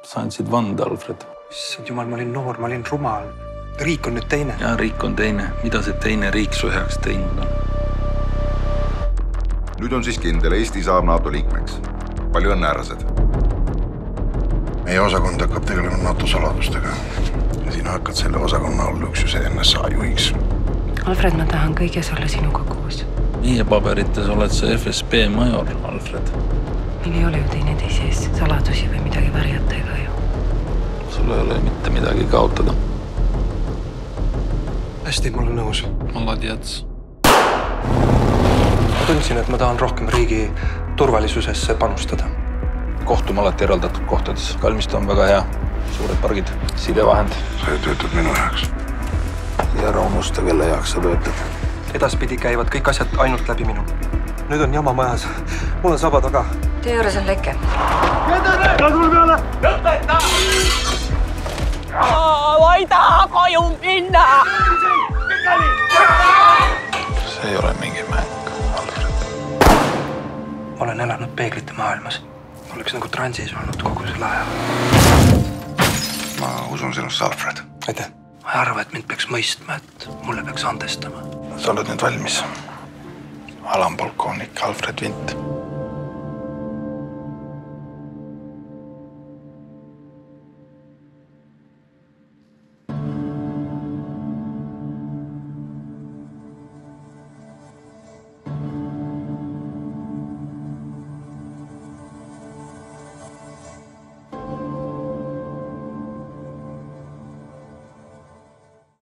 Sa andsid vande, Alfred. Issand jumal, ma olin noor, ma olin rumal. Riik on nüüd teine. Ja riik on teine. Mida see teine riik su heaks teinud on? Nüüd on siis kindel, Eesti saab NATO liikmeks. Palju õnne, härrased. Meie osakond hakkab tegelema NATO saladustega. Ja sina hakkad selle osakonna all üksuse NSA juhiks. Alfred, ma tahan kõiges olla sinuga koos. Meie paberites oled sa FSB major, Alfred. Meil ei ole ju teineteise ees saladusi või midagi varjata ega ju. Sul ei ole mitte midagi kaotada. Hästi, ma olen nõus. Molodjats. Ma tundsin, et ma tahan rohkem riigi turvalisusesse panustada. Kohtume alati eraldatud kohtades. Kalmistu on väga hea. Suured pargid, sidevahend. Sa töötad minu jaoks. Ja ära unusta, kelle jaoks sa töötad. Edaspidi käivad kõik asjad ainult läbi minu. Nüüd on jama majas. Mul on saba taga. Tee juures on leke. Ma ei taha koju minna! See ei ole mingi mäng, Alfred. Ma olen elanud peeglite maailmas. Oleks nagu transis olnud kogu selle aja. Ma usun sinusse, Alfred. Aitäh. Ma ei arva, et mind peaks mõistma, et mulle peaks andestama. Sa oled nüüd valmis. Alampolkoonik Alfred Vint.